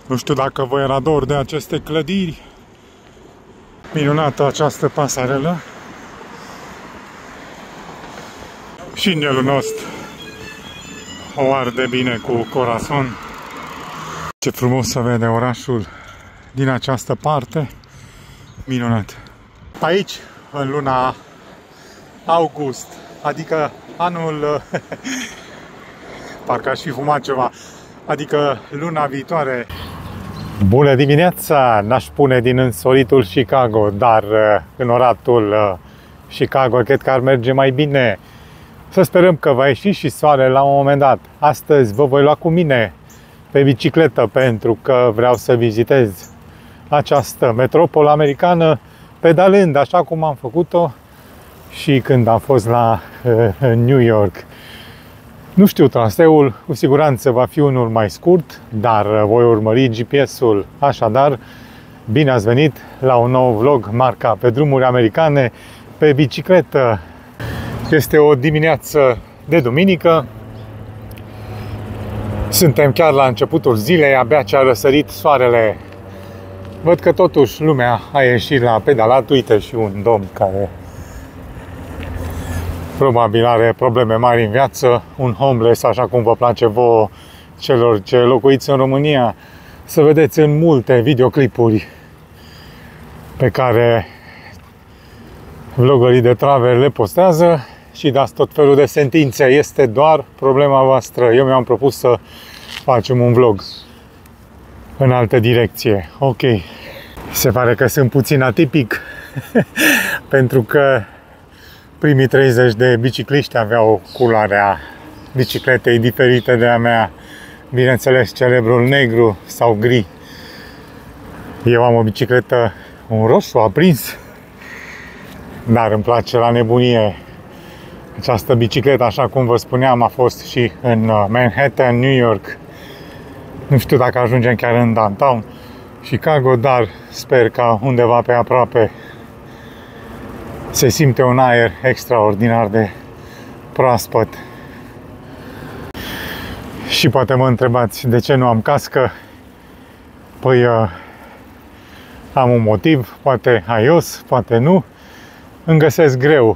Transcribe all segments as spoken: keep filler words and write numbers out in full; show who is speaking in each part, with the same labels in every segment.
Speaker 1: Nu știu dacă vă era dor de aceste clădiri. Minunată această pasarelă. Și inelul nostru o arde bine cu corazon. Ce frumos să vede orașul din această parte. Minunat. Aici, în luna august, adică anul... parcă aș fi fumat ceva. Adică luna viitoare. Bună dimineața! N-aș spune din însoritul Chicago, dar în oratul Chicago cred că ar merge mai bine. Să sperăm că va ieși și soare la un moment dat. Astăzi vă voi lua cu mine pe bicicletă pentru că vreau să vizitez această metropolă americană pedalând așa cum am făcut-o și când am fost la uh, New York. Nu știu traseul, cu siguranță va fi unul mai scurt, dar voi urmări G P S-ul. Așadar, bine ați venit la un nou vlog marca pe drumuri americane pe bicicletă. Este o dimineață de duminică. Suntem chiar la începutul zilei, abia ce a răsărit soarele. Văd că totuși lumea a ieșit la pedalat. Uite și un domn care probabil are probleme mari în viață, un homeless, așa cum vă place vouă celor ce locuiți în România, să vedeți în multe videoclipuri pe care vloggerii de travel le postează și dați tot felul de sentințe. Este doar problema voastră. Eu mi-am propus să facem un vlog în altă direcție. Ok. Se pare că sunt puțin atipic pentru că primii treizeci de bicicliști aveau culoarea bicicletei diferite de a mea. Bineînțeles, celebrul negru sau gri. Eu am o bicicletă, un roșu aprins, dar îmi place la nebunie. Această bicicletă, așa cum vă spuneam, a fost și în Manhattan, New York. Nu știu dacă ajungem chiar în downtown Chicago, dar sper că undeva pe aproape. Se simte un aer extraordinar de proaspăt. Și poate mă întrebați de ce nu am cască. Păi am un motiv, poate haios, poate nu. Îmi găsesc greu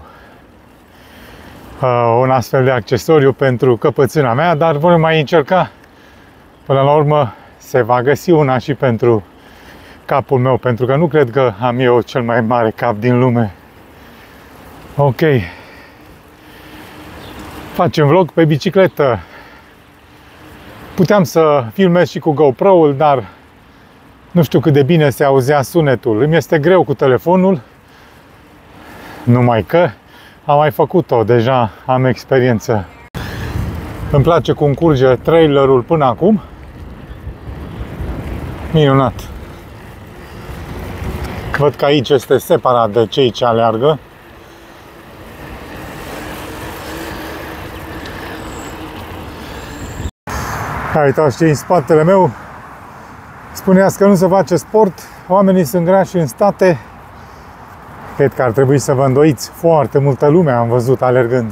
Speaker 1: un astfel de accesoriu pentru căpățâna mea, dar voi mai încerca. Până la urmă se va găsi una și pentru capul meu, pentru că nu cred că am eu cel mai mare cap din lume. Ok. Facem vlog pe bicicletă. Puteam să filmez și cu GoPro-ul, dar nu știu cât de bine se auzea sunetul. Îmi este greu cu telefonul, numai că am mai făcut-o, deja am experiență. Îmi place cum curge trailerul până acum. Minunat. Văd că aici este separat de cei ce aleargă. Uitați ce în spatele meu. Spuneați că nu se face sport, oamenii sunt grași în state. Cred că ar trebui să vă îndoiți. Foarte multă lume am văzut alergând.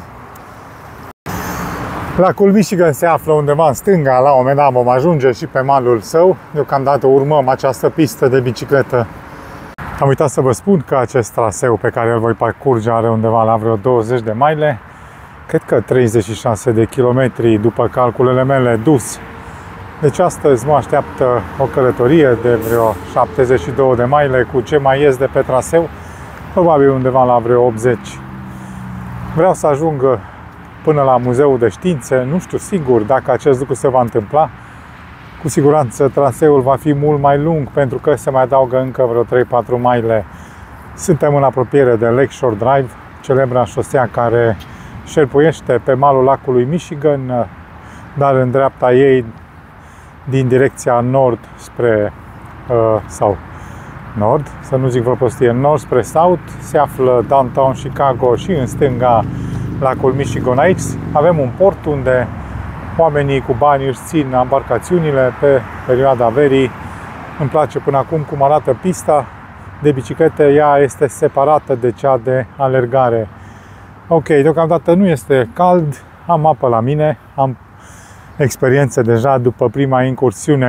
Speaker 1: Lacul Michigan se află undeva în stânga, la un moment dat vom ajunge și pe malul său. Deocamdată urmăm această pistă de bicicletă. Am uitat să vă spun că acest traseu pe care îl voi parcurge are undeva la vreo douăzeci de mile. Cred că treizeci și șase de kilometri după calculele mele dus. Deci astăzi mă așteaptă o călătorie de vreo șaptezeci și două de mile cu ce mai ies de pe traseu. Probabil undeva la vreo optzeci. Vreau să ajung până la Muzeul de Științe. Nu știu sigur dacă acest lucru se va întâmpla. Cu siguranță traseul va fi mult mai lung pentru că se mai adaugă încă vreo trei patru mile. Suntem în apropiere de Lakeshore Drive, celebra șosea care șerpuiește pe malul lacului Michigan, dar în dreapta ei, din direcția nord spre uh, sau nord, să nu zic vreo prostie, nord spre south, se află downtown Chicago și în stânga lacul Michigan. Aici avem un port unde oamenii cu bani își țin embarcațiunile pe perioada verii. Îmi place până acum cum arată pista de biciclete, ea este separată de cea de alergare. Ok, deocamdată nu este cald, am apă la mine, am experiențe deja după prima incursiune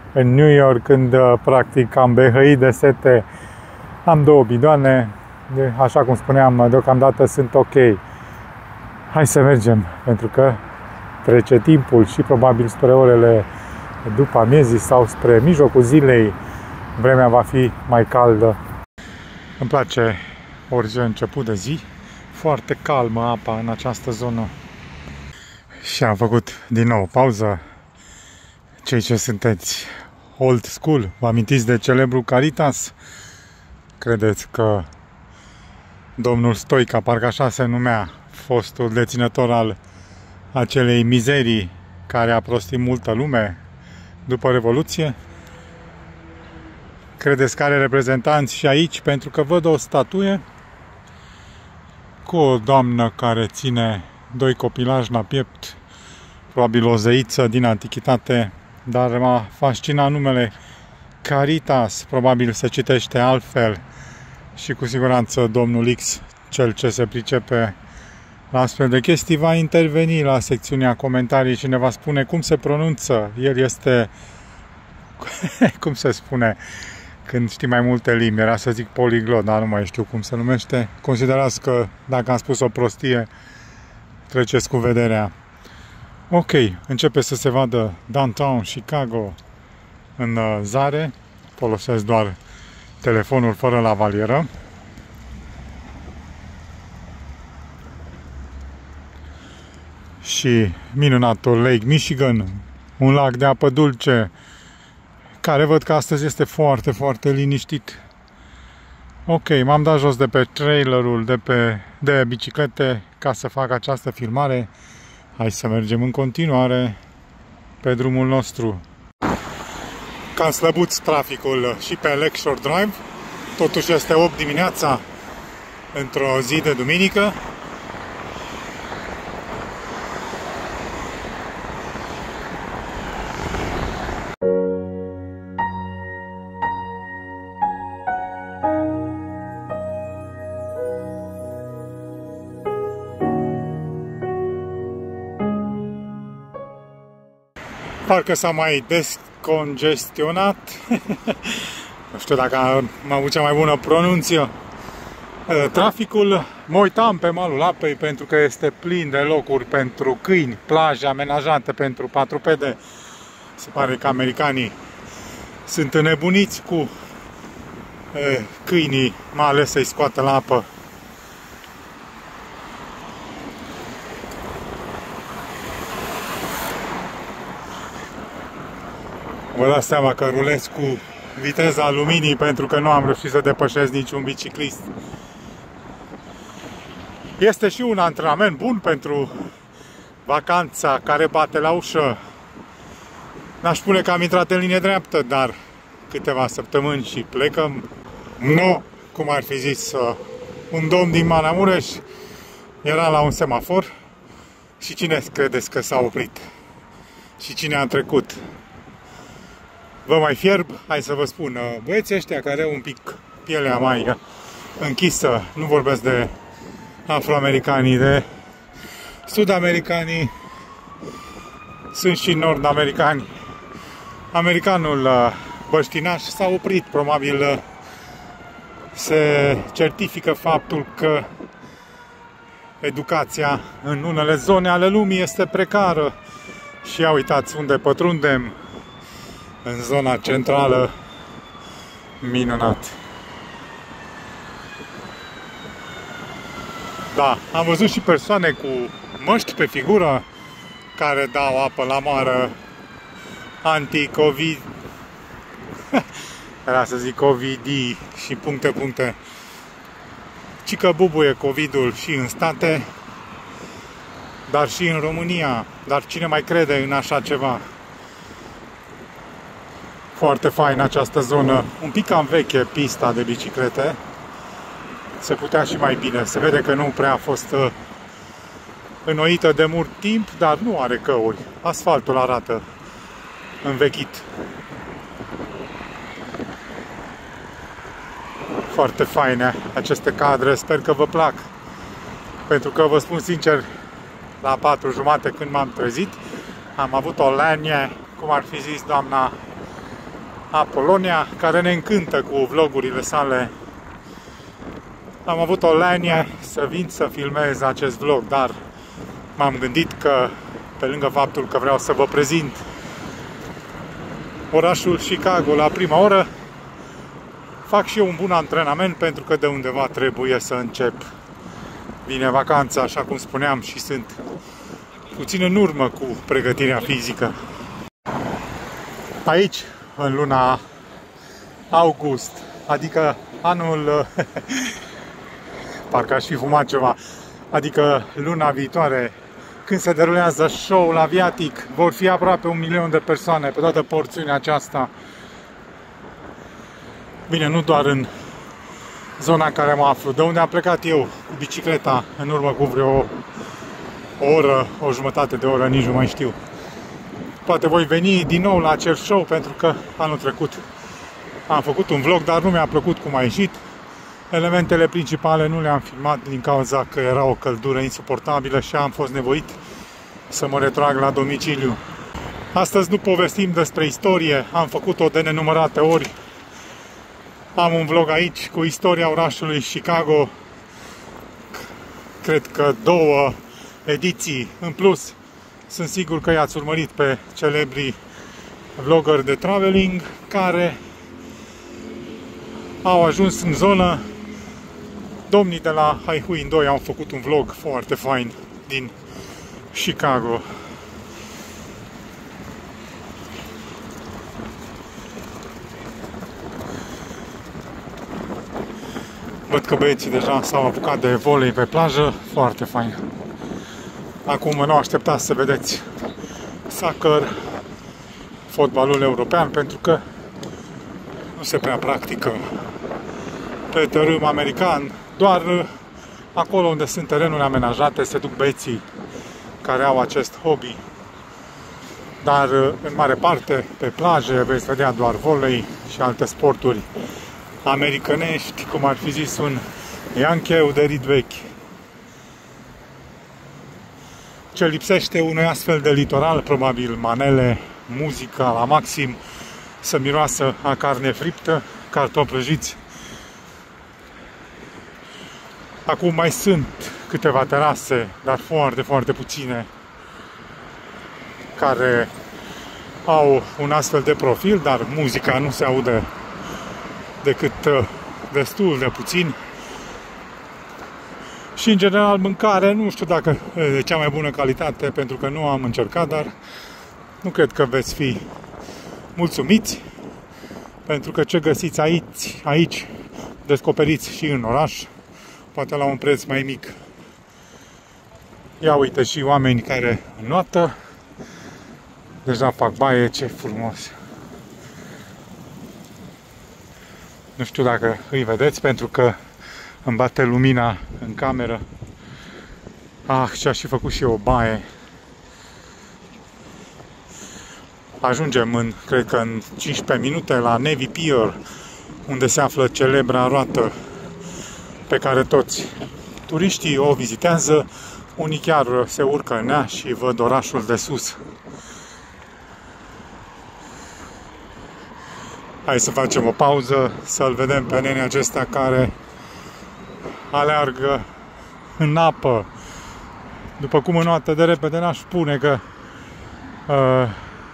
Speaker 1: în New York, când practic am behăit de sete. Am două bidoane, de, așa cum spuneam, deocamdată sunt ok. Hai să mergem, pentru că trece timpul și probabil spre orele după amiezii sau spre mijlocul zilei vremea va fi mai caldă. Îmi place orice început de zi, foarte calmă apa în această zonă. Și am făcut din nou pauză. Cei ce sunteți old school, vă amintiți de celebrul Caritas? Credeți că domnul Stoica, parcă așa se numea, fostul deținător al acelei mizerii care a prostit multă lume după Revoluție? Credeți că are reprezentanți și aici? Pentru că văd o statuie cu o doamnă care ține doi copilași la piept, probabil o zeiță din antichitate, dar m-a fascinat numele Caritas, probabil se citește altfel și cu siguranță domnul X, cel ce se pricepe la astfel de chestii, va interveni la secțiunea comentarii și ne va spune cum se pronunță. El este, cum se spune, când știi mai multe limbi, era să zic poliglot, dar nu mai știu cum se numește. Considerați că dacă am spus o prostie, treceți cu vederea. Ok, începe să se vadă Downtown Chicago în zare. Folosesc doar telefonul fără lavalieră. Și minunatul Lake Michigan, un lac de apă dulce, care văd că astăzi este foarte, foarte liniștit. Ok, m-am dat jos de pe trailerul de, pe, de biciclete ca să fac această filmare. Hai să mergem în continuare pe drumul nostru. Cam slăbuț traficul și pe Lakeshore Drive. Totuși este opt dimineața într-o zi de duminică. Parcă s-a mai descongestionat. Nu știu dacă am avut cea mai bună pronunție. Traficul, mă uitam pe malul apei pentru că este plin de locuri pentru câini, plaje amenajate pentru patrupede. Se pare că americanii sunt înnebuniți cu câinii, mai ales să-i scoată la apă. Vă dați seama că rulez cu viteza luminii pentru că nu am reușit să depășesc niciun biciclist. Este și un antrenament bun pentru vacanța care bate la ușă. N-aș spune că am intrat în linie dreaptă, dar câteva săptămâni și plecăm. Nu, cum ar fi zis un domn din Maramureș, era la un semafor și cine credeți că s-a oprit? Și cine a trecut? Vă mai fierb? Hai să vă spun, băieții ăștia care au un pic pielea mai închisă, nu vorbesc de afroamericanii, de sud-americanii, sunt și nord-americani. Americanul băștinaș s-a oprit, probabil se certifică faptul că educația în unele zone ale lumii este precară și ia uitați unde pătrundem, în zona centrală. Minunat. Da, am văzut și persoane cu măști pe figură care dau apă la mare anti-covid. Era să zic covid și puncte, puncte. Ci că bubuie covidul și în state, dar și în România. Dar cine mai crede în așa ceva? Foarte fain această zonă, un pic cam veche pista de biciclete. Se putea și mai bine, se vede că nu prea a fost înnoită de mult timp, dar nu are căuri. Asfaltul arată învechit. Foarte faine aceste cadre, sper că vă plac. Pentru că vă spun sincer, la patru jumate când m-am trezit, am avut o lanie, cum ar fi zis doamna Apolonia, care ne încântă cu vlogurile sale. Am avut o lenie să vin să filmez acest vlog, dar m-am gândit că, pe lângă faptul că vreau să vă prezint orașul Chicago la prima oră, fac și eu un bun antrenament, pentru că de undeva trebuie să încep. Vine vacanța, așa cum spuneam, și sunt puțin în urmă cu pregătirea fizică. Aici, în luna august, adică anul, parcă aș fi fumat ceva, adică luna viitoare, când se derulează show-ul aviatic, vor fi aproape un milion de persoane pe toată porțiunea aceasta. Bine, nu doar în zona în care mă aflu, de unde am plecat eu cu bicicleta în urmă cu vreo o oră, o jumătate de oră, nici nu mai știu. Poate voi veni din nou la acel show, pentru că anul trecut am făcut un vlog, dar nu mi-a plăcut cum a ieșit. Elementele principale nu le-am filmat din cauza că era o căldură insuportabilă și am fost nevoit să mă retrag la domiciliu. Astăzi nu povestim despre istorie, am făcut-o de nenumărate ori. Am un vlog aici cu istoria orașului Chicago, cred că două ediții în plus. Sunt sigur că i-ați urmărit pe celebrii vloggeri de traveling care au ajuns în zonă. Domnii de la Hai Hui doi au făcut un vlog foarte fain din Chicago. Văd că băieții deja s-au apucat de volei pe plajă, foarte fain. Acum nu așteptați să vedeți soccer, fotbalul european, pentru că nu se prea practică pe tărâm american. Doar acolo unde sunt terenuri amenajate se duc băieții care au acest hobby. Dar în mare parte pe plaje veți vedea doar volei și alte sporturi americanești, cum ar fi zis un iancheu de rid vechi. Ce lipsește unui astfel de litoral? Probabil manele, muzica la maxim, să miroasă a carne friptă, cartofi prăjiți. Acum mai sunt câteva terase, dar foarte, foarte puține, care au un astfel de profil, dar muzica nu se aude decât destul de puțin. Și în general mâncare, nu știu dacă de cea mai bună calitate, pentru că nu am încercat, dar nu cred că veți fi mulțumiți, pentru că ce găsiți aici, aici descoperiți și în oraș, poate la un preț mai mic. Ia uite și oameni care înnoată, deja fac baie, ce frumos. Nu știu dacă îi vedeți, pentru că îmi bate lumina în cameră. Ah, și-aș fi făcut și eu o baie. Ajungem în, cred că în cincisprezece minute, la Navy Pier, unde se află celebra roată pe care toți turiștii o vizitează. Unii chiar se urcă în ea și văd orașul de sus. Hai să facem o pauză, să-l vedem pe nenea acesta care aleargă în apă. După cum înnoată de repede, n-aș spune că uh,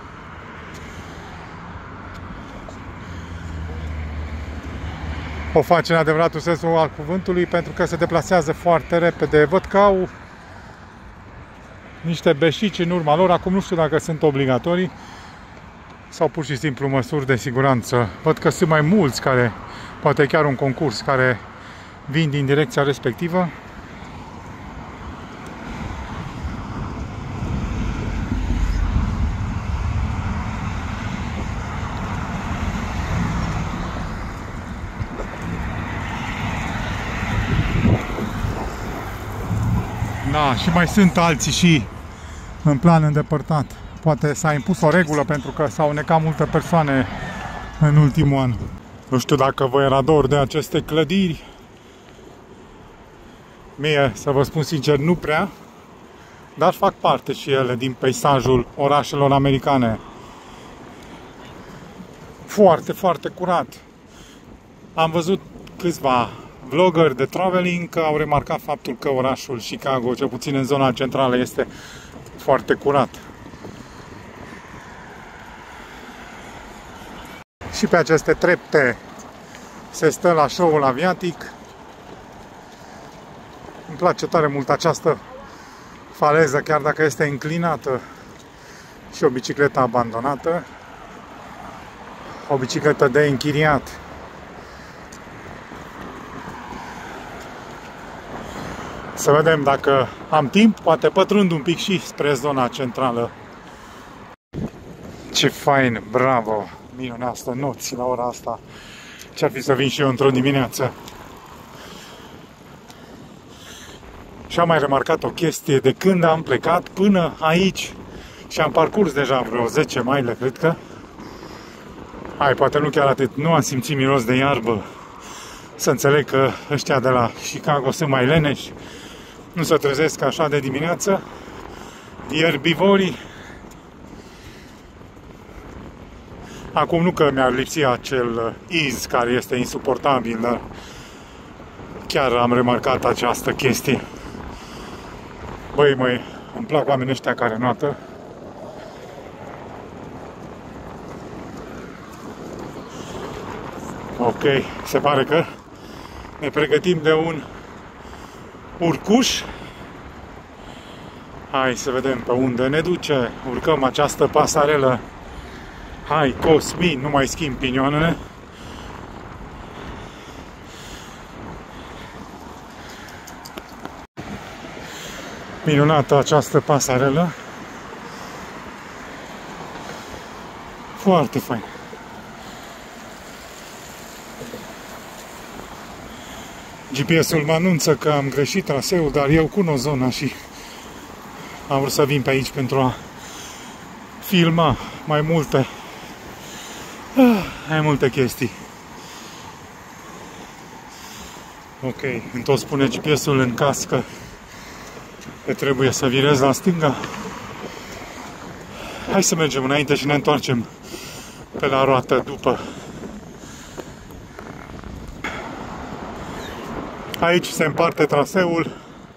Speaker 1: o face în adevăratul sensul al cuvântului, pentru că se deplasează foarte repede. Văd că au niște beșici în urma lor. Acum nu știu dacă sunt obligatorii sau pur și simplu măsuri de siguranță. Văd că sunt mai mulți care, poate chiar un concurs, care vin din direcția respectivă. Da, și mai sunt alții și în plan îndepărtat. Poate s-a impus o regulă pentru că s-au necat multe persoane în ultimul an. Nu știu dacă vă era dor de aceste clădiri. Mie, să vă spun sincer, nu prea, dar fac parte și ele din peisajul orașelor americane. Foarte, foarte curat. Am văzut câțiva vloggeri de traveling că au remarcat faptul că orașul Chicago, cel puțin în zona centrală, este foarte curat. Și pe aceste trepte se stă la show-ul aviatic. Îmi place tare mult această faleză, chiar dacă este înclinată, și o bicicletă abandonată. O bicicletă de închiriat. Să vedem dacă am timp, poate pătrund un pic și spre zona centrală. Ce fain, bravo! Minunească noți la ora asta. Ce-ar fi să vin și eu într-o dimineață. Și am mai remarcat o chestie de când am plecat până aici și am parcurs deja vreo zece mile, cred că. Hai, poate nu chiar atât, nu am simțit miros de iarbă. Să înțeleg că ăștia de la Chicago sunt mai leneși, nu se trezesc așa de dimineață. Ierbivorii. Acum nu că mi-ar lipsi acel iz care este insuportabil, dar chiar am remarcat această chestie. Băi, măi, îmi plac oamenii ăștia care noată. Ok, se pare că ne pregătim de un urcuș. Hai să vedem pe unde ne duce. Urcăm această pasarelă. Hai, Cosmin, nu mai schimb pinioanele. Minunată această pasarelă. Foarte fain. G P S-ul mă anunță că am greșit traseul, dar eu cunosc zona și am vrut să vin pe aici pentru a filma mai multe mai multe chestii. Ok, îmi tot spune G P S-ul în cască că trebuie să virez la stânga. Hai să mergem înainte și ne întoarcem pe la roată după. Aici se împarte traseul.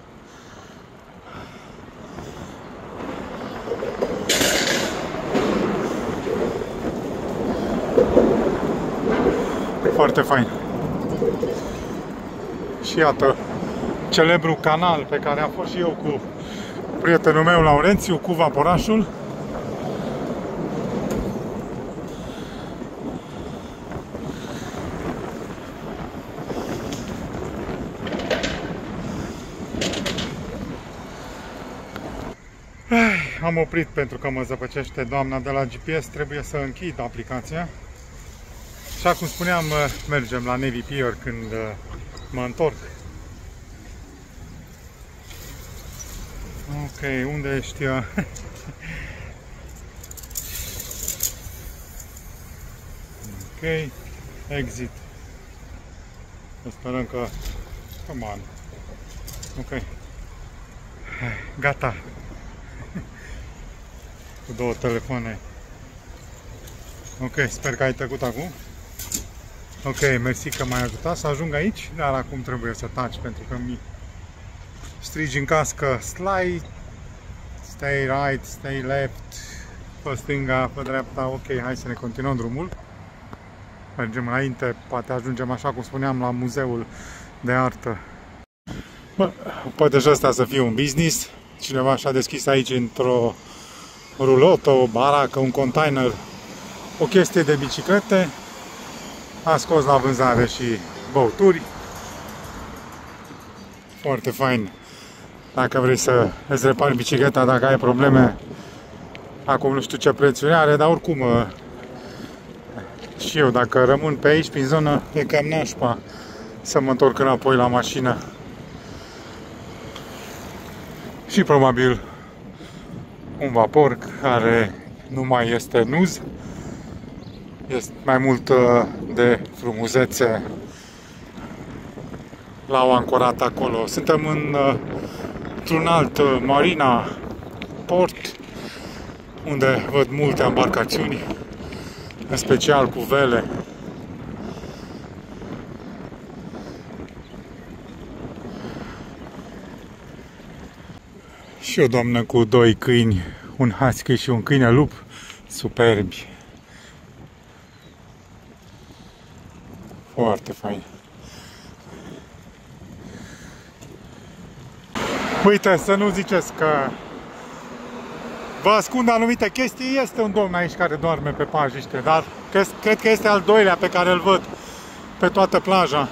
Speaker 1: Foarte fain. Și iată, celebrul canal pe care am fost și eu cu prietenul meu Laurențiu, cu vaporașul. Am oprit pentru că mă zăpăcește doamna de la G P S, trebuie să închid aplicația. Și cum spuneam, mergem la Navy Pier când mă întorc. Ok, unde ești eu? Ok, exit. Sperăm că... Come on. Ok. Gata. Cu două telefoane. Ok, sper că ai trecut acum. Ok, mersi că m-ai ajutat să ajung aici, dar acum trebuie să taci pentru că mi strigi în cască slide, stay right, stay left, pe stânga, pe dreapta. Ok, hai să ne continuăm drumul. Mergem înainte, poate ajungem, așa cum spuneam, la muzeul de artă. Bă, poate și ăsta să fie un business. Cineva și-a deschis aici într-o rulotă, o baracă, un container, o chestie de biciclete. A scos la vânzare și băuturi. Foarte fain. Dacă vrei să îți repari bicicleta, dacă ai probleme, acum nu știu ce prețuri are, dar oricum și eu, dacă rămân pe aici, prin zonă, e cam nașpa să mă întorc înapoi la mașină. Și probabil un vapor care nu mai este nuz, este mai mult de frumusețe. L-au ancorat acolo. Suntem în, într-un alt marina port, unde văd multe embarcațiuni. în special cu vele. Și o doamnă cu doi câini, un husky și un câine lup, superbi. Foarte fain. Uite, să nu ziceți că vă ascund anumite chestii. Este un domn aici care doarme pe pajiște, dar cred că este al doilea pe care îl văd pe toată plaja.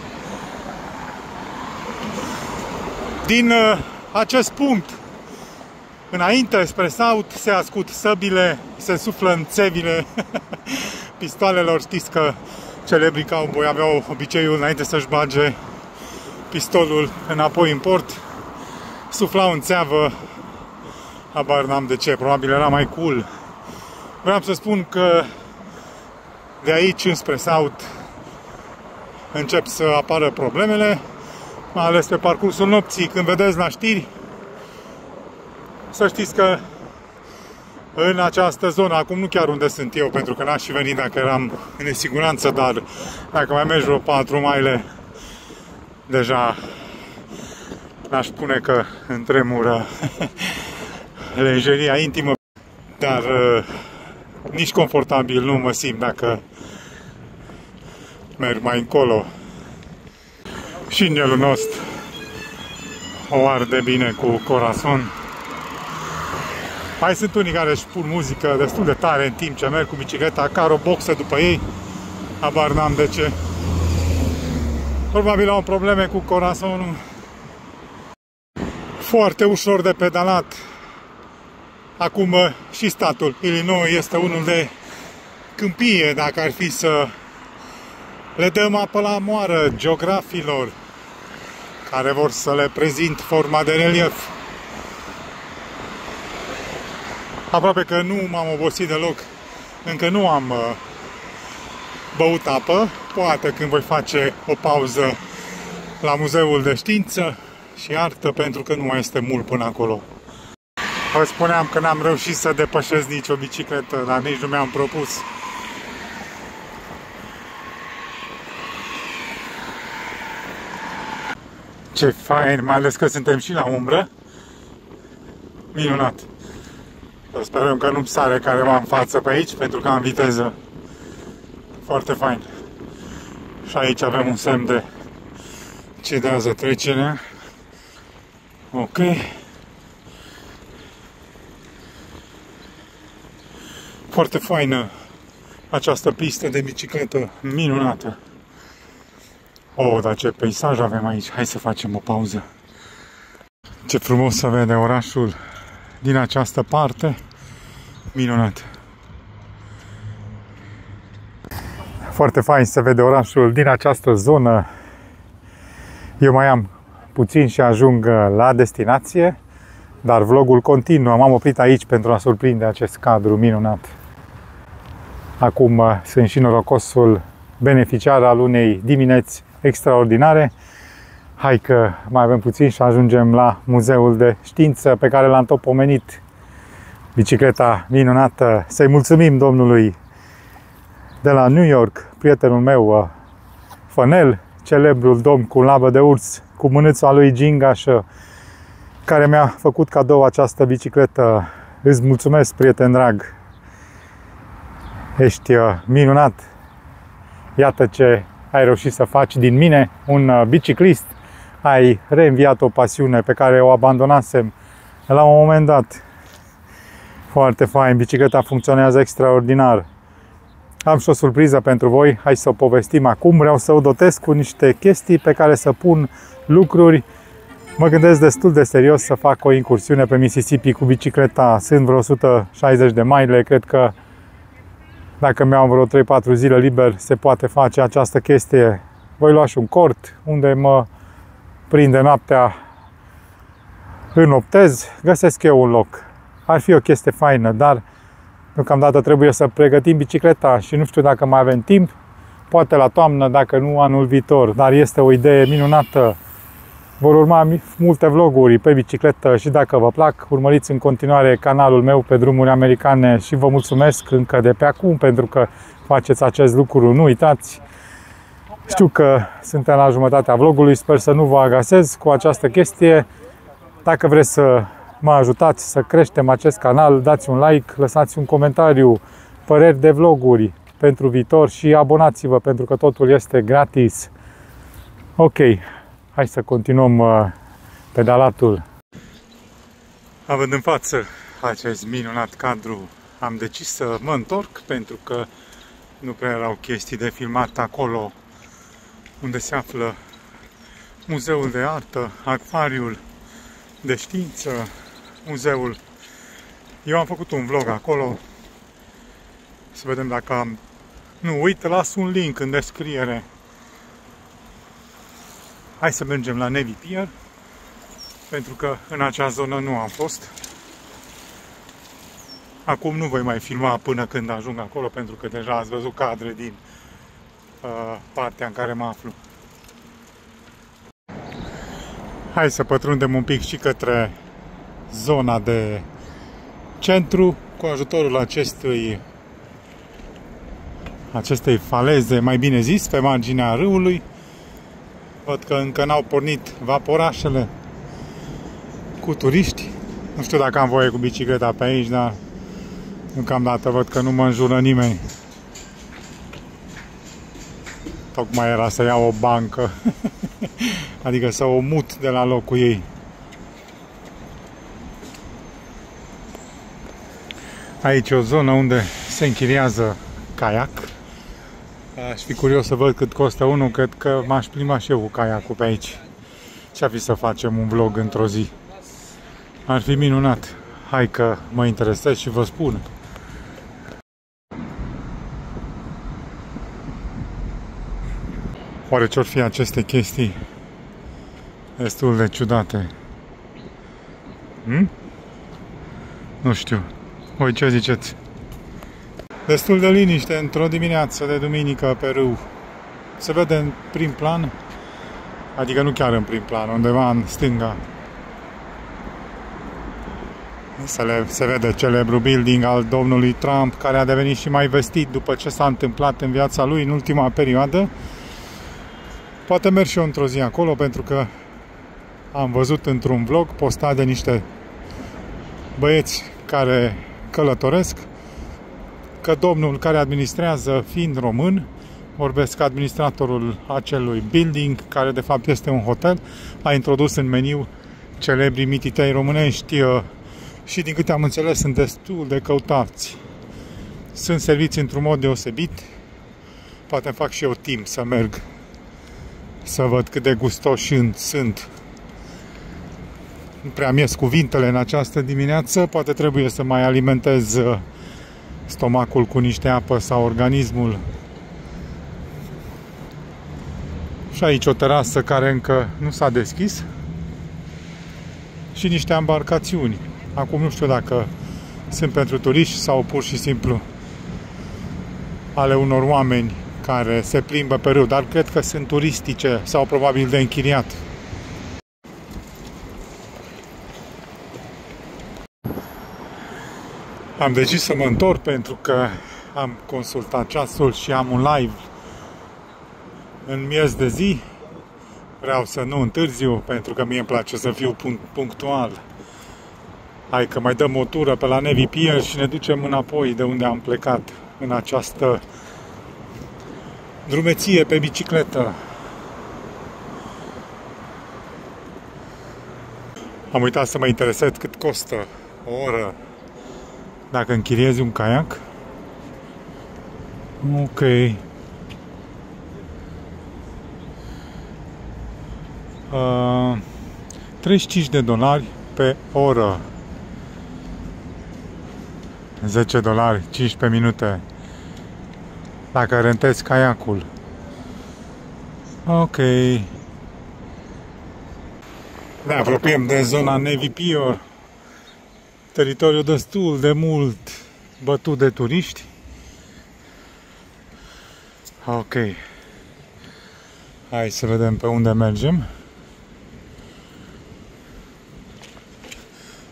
Speaker 1: Din uh, acest punct înainte, spre sud, se ascult săbile, se suflă în țevile pistoalelor. Știți că celebrii cowboy aveau obiceiul, înainte să-și bage pistolul înapoi în port, suflau în țeavă. Habar n-am de ce, probabil era mai cool. Vreau să spun că de aici înspre sud încep să apară problemele, mai ales pe parcursul nopții, când vedeți la știri. Să știți că în această zonă, acum nu chiar unde sunt eu, pentru că n-aș fi venit dacă eram în nesiguranță, dar dacă mai mergi vreo patru maile, deja n-aș spune că îmi tremură lejeria intimă, dar uh, nici confortabil nu mă simt dacă merg mai încolo. Și inelul nostru o arde bine cu corazon. Mai sunt unii care își pun muzică destul de tare în timp ce merg cu bicicleta, car o boxă după ei, habar n-am de ce. Probabil au probleme cu corazonul. Foarte ușor de pedalat. Acum și statul Illinois este unul de câmpie, dacă ar fi să le dăm apă la moară geografilor care vor să le prezint forma de relief. Aproape că nu m-am obosit deloc, încă nu am uh, băut apă, poate când voi face o pauză la Muzeul de Știință și Artă, pentru că nu mai este mult până acolo. Vă spuneam că n-am reușit să depășesc nicio bicicletă, dar nici nu mi-am propus. Ce fain, mai ales că suntem și la umbră. Minunat! Sperăm că nu-mi sare careva în față pe aici, pentru că am viteză. Foarte fain. Și aici avem un semn de cedează trecerea. Ok. Foarte faină această pistă de bicicletă, minunată. Oh, dar ce peisaj avem aici. Hai să facem o pauză. Ce frumos să vede orașul din această parte. Minunat. Foarte fain să vede orașul din această zonă. Eu mai am puțin și ajung la destinație, dar vlogul continuă. M-am oprit aici pentru a surprinde acest cadru minunat. Acum sunt și norocosul beneficiar al unei dimineți extraordinare. Hai că mai avem puțin și ajungem la Muzeul de Știință pe care l-am tot pomenit. Bicicleta minunată. Să-i mulțumim domnului de la New York, prietenul meu, Fănel, celebrul domn cu labă de urs, cu mânuța lui gingașă, care mi-a făcut cadou această bicicletă. Îți mulțumesc, prieten drag. Ești minunat. Iată ce ai reușit să faci din mine un biciclist. Ai reînviat o pasiune pe care o abandonasem la un moment dat. Foarte fain, bicicleta funcționează extraordinar. Am și o surpriză pentru voi, hai să o povestim acum. Vreau să o dotez cu niște chestii pe care să pun lucruri. Mă gândesc destul de serios să fac o incursiune pe Mississippi cu bicicleta. Sunt vreo o sută șaizeci de mile, cred că dacă mi-am vreo trei patru zile liber, se poate face această chestie. Voi lua și un cort unde mă prinde noaptea, înoptez, găsesc eu un loc. Ar fi o chestie faină, dar deocamdată trebuie să pregătim bicicleta și nu știu dacă mai avem timp, poate la toamnă, dacă nu anul viitor, dar este o idee minunată. Vor urma multe vloguri pe bicicletă și dacă vă plac, urmăriți în continuare canalul meu pe drumuri americane și vă mulțumesc încă de pe acum pentru că faceți acest lucru. Nu uitați, știu că suntem la jumătatea vlogului, sper să nu vă agasez cu această chestie. Dacă vreți să mă ajutați să creștem acest canal, dați un like, lăsați un comentariu, păreri de vloguri pentru viitor și abonați-vă pentru că totul este gratis. Ok, hai să continuăm uh, pedalatul. Având în față acest minunat cadru, am decis să mă întorc pentru că nu prea erau chestii de filmat acolo unde se află Muzeul de Artă, Acvariul de Știință, muzeul. Eu am făcut un vlog acolo, să vedem dacă am... Nu, uite, las un link în descriere. Hai să mergem la Navy Pier, pentru că în acea zonă nu am fost. Acum nu voi mai filma până când ajung acolo, pentru că deja ați văzut cadre din uh, partea în care mă aflu. Hai să pătrundem un pic și către zona de centru cu ajutorul acestui acestei faleze, mai bine zis, pe marginea râului. Văd că încă n-au pornit vaporașele cu turiști. Nu știu dacă am voie cu bicicleta pe aici, dar deocamdată văd că nu mă înjură nimeni. Tocmai era să iau o bancă, adică să o mut de la locul ei. Aici e o zonă unde se închiriază caiac. Aș fi curios să văd cât costă unul, cred că m-aș plimba și eu cu caiacul pe aici. Ce-ar fi să facem un vlog într-o zi? Ar fi minunat. Hai că mă interesez și vă spun. Oare ce-or fi aceste chestii destul de ciudate? Hmm? Nu știu. Voi ce ziceți? Destul de liniște într-o dimineață de duminică pe râu. Se vede în prim plan, adică nu chiar în prim plan, undeva în stânga. Se, le, se vede celebrul building al domnului Trump, care a devenit și mai vestit după ce s-a întâmplat în viața lui în ultima perioadă. Poate merg și eu într-o zi acolo, pentru că am văzut într-un vlog postat de niște băieți care călătoresc, că domnul care administrează, fiind român, vorbesc administratorul acelui building, care de fapt este un hotel, a introdus în meniu celebrii mititei românești și, din câte am înțeles, sunt destul de căutați. Sunt serviți într-un mod deosebit. Poate îmi fac și eu timp să merg să văd cât de gustoși sunt. Nu prea mi-ies cuvintele în această dimineață, poate trebuie să mai alimentez stomacul cu niște apă sau organismul. Și aici o terasă care încă nu s-a deschis și niște embarcațiuni. Acum nu știu dacă sunt pentru turiști sau pur și simplu ale unor oameni care se plimbă pe râu, dar cred că sunt turistice sau probabil de închiriat. Am decis să mă întorc pentru că am consultat ceasul și am un live în miez de zi. Vreau să nu întârziu, pentru că mie îmi place să fiu punctual. Hai că mai dăm o tură pe la Navy Pier și ne ducem înapoi de unde am plecat în această drumeție pe bicicletă. Am uitat să mă interesez cât costă o oră dacă închiriezi un caiac. Ok. Uh, treizeci și cinci de dolari pe oră. zece dolari, cincisprezece minute. Dacă rentezi caiacul. Ok. Ne apropiem de zona Navy Pier. Teritoriul destul de mult bătut de turiști. Ok. Hai să vedem pe unde mergem.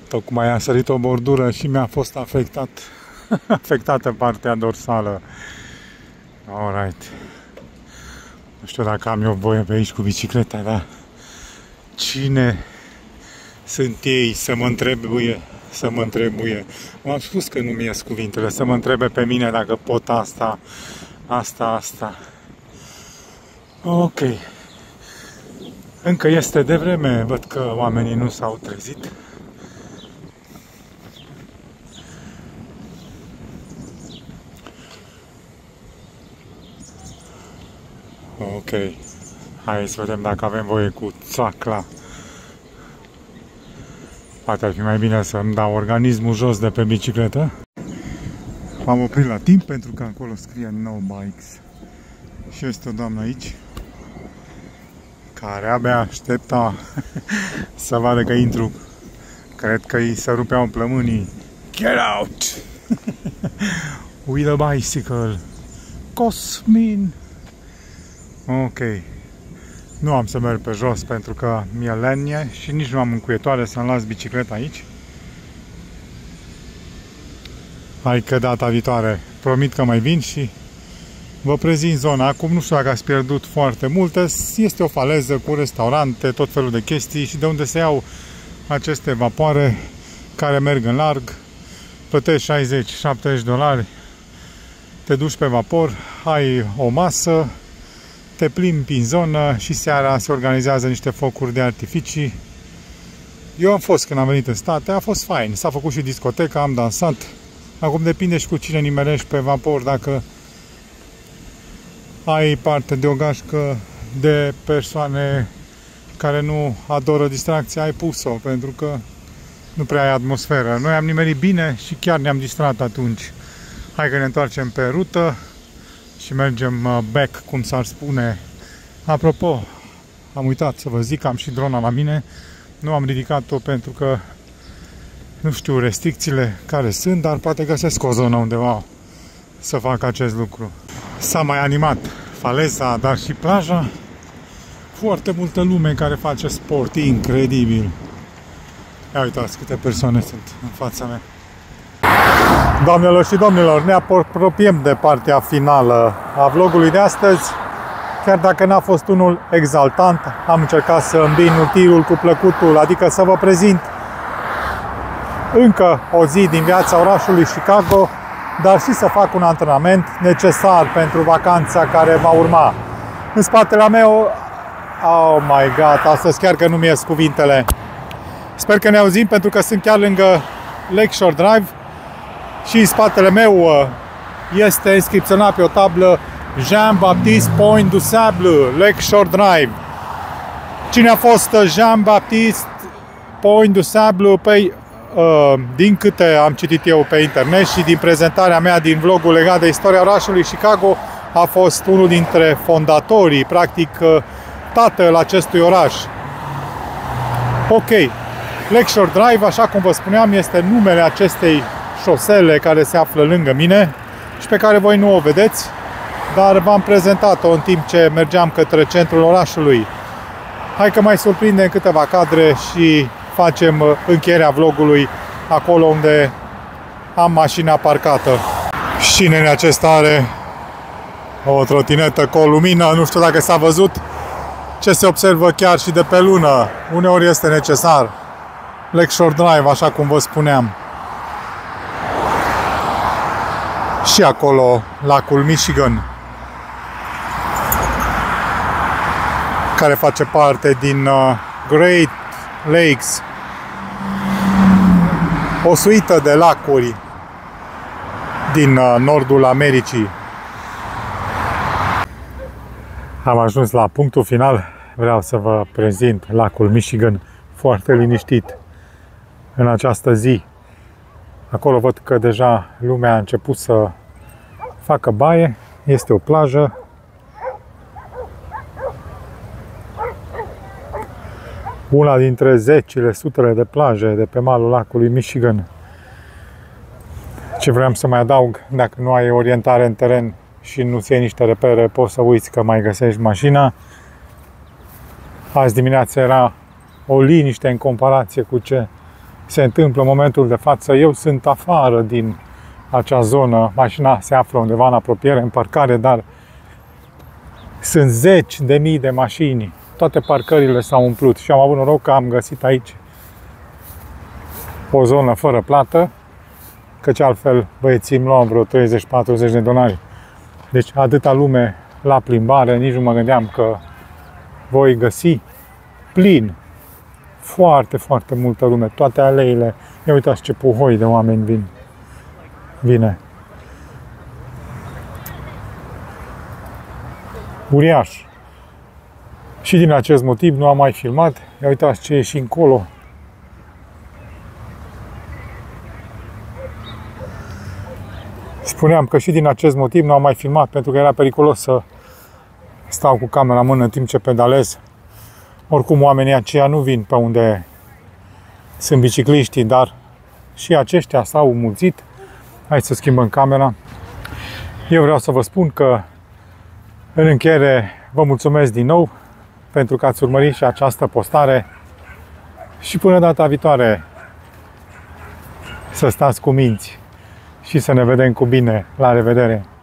Speaker 1: Tocmai a sărit o bordură și mi-a fost afectat, afectată partea dorsală. Alright. Nu știu dacă am eu voie pe aici cu bicicleta, dar cine sunt ei să mă întrebuie, să mă întrebuie. M-am spus că nu mi ies cuvintele, să mă întrebe pe mine dacă pot asta, asta, asta. Ok. Încă este devreme, văd că oamenii nu s-au trezit. Ok. Hai să vedem dacă avem voie cu țacla. Poate ar fi mai bine să îmi dau organismul jos de pe bicicletă. M-am oprit la timp pentru că acolo scrie No Bikes. Și este o doamnă aici care abia aștepta să vadă că intru. Cred că îi se rupeau plămânii. Get out! With a bicycle. Cosmin! Ok. Nu am să merg pe jos pentru că mi-e lenie și nici nu am încuietoare să-mi las bicicleta aici. Hai că data viitoare promit că mai vin și vă prezint zona. Acum nu știu dacă ați pierdut foarte multe. Este o faleză cu restaurante, tot felul de chestii și de unde se iau aceste vapoare care merg în larg. Plătești șaizeci șaptezeci dolari, te duci pe vapor, ai o masă, te plimbi în zonă și seara se organizează niște focuri de artificii. Eu am fost când am venit în state, a fost fain. S-a făcut și discoteca, am dansat. Acum depinde și cu cine nimerești pe vapor, dacă ai parte de o gașcă de persoane care nu adoră distracția, ai pus-o, pentru că nu prea ai atmosferă. Noi am nimerit bine și chiar ne-am distrat atunci. Hai că ne întoarcem pe rută și mergem back, cum s-ar spune. Apropo, am uitat să vă zic, am și drona la mine. Nu am ridicat-o pentru că nu știu restricțiile care sunt, dar poate găsesc o zonă undeva să fac acest lucru. S-a mai animat faleza, dar și plaja. Foarte multă lume care face sport, incredibil. Ia uitați câte persoane sunt în fața mea. Doamnelor și domnilor, ne apropiem de partea finală a vlogului de astăzi. Chiar dacă n-a fost unul exaltant, am încercat să îmbin utilul cu plăcutul, adică să vă prezint încă o zi din viața orașului Chicago, dar și să fac un antrenament necesar pentru vacanța care va urma. În spatele meu, oh my god, astăzi chiar că nu-mi ies cuvintele. Sper că ne auzim pentru că sunt chiar lângă Lakeshore Drive și în spatele meu este inscripționat pe o tablă Jean-Baptiste Point du Sable, Lakeshore Drive. Cine a fost Jean-Baptiste Point du Sable? Păi, din câte am citit eu pe internet și din prezentarea mea din vlogul legat de istoria orașului Chicago, a fost unul dintre fondatorii, practic tatăl acestui oraș. Ok, Lakeshore Drive, așa cum vă spuneam, este numele acestei șosele care se află lângă mine și pe care voi nu o vedeți, dar v-am prezentat-o în timp ce mergeam către centrul orașului. Hai că mai surprindem câteva cadre și facem încheierea vlogului acolo unde am mașina parcată. Și nenea acesta are o trotinetă cu o lumină, nu știu dacă s-a văzut ce se observă chiar și de pe lună. Uneori este necesar. Lakeshore Drive, așa cum vă spuneam. Și acolo lacul Michigan, care face parte din uh, Great Lakes, o suită de lacuri din uh, nordul Americii. Am ajuns la punctul final. Vreau să vă prezint lacul Michigan foarte liniștit în această zi. Acolo văd că deja lumea a început să facă baie. Este o plajă. Una dintre zecile, sutele de plaje de pe malul lacului Michigan. Ce vreau să mai adaug, dacă nu ai orientare în teren și nu-ți iei niște repere, poți să uiți că mai găsești mașina. Azi dimineața era o liniște în comparație cu ce se întâmplă în momentul de față. Eu sunt afară din acea zonă, mașina se află undeva în apropiere, în parcare, dar sunt zeci de mii de mașini. Toate parcările s-au umplut și am avut noroc că am găsit aici o zonă fără plată, căci altfel băieții îmi luau vreo treizeci patruzeci de dolari. Deci atâta lume la plimbare, nici nu mă gândeam că voi găsi plin. Foarte, foarte multă lume, toate aleile. Ia uitați ce puhoi de oameni vin. Vine. Uriaș. Și din acest motiv nu am mai filmat. Ia uitați ce e și încolo. Spuneam că și din acest motiv nu am mai filmat, pentru că era periculos să stau cu camera în mână în timp ce pedalez. Oricum, oamenii aceia nu vin pe unde sunt bicicliștii, dar și aceștia s-au mulțit. Hai să schimbăm camera. Eu vreau să vă spun că, în încheiere, vă mulțumesc din nou pentru că ați urmărit și această postare și până data viitoare să stați cu minți și să ne vedem cu bine. La revedere!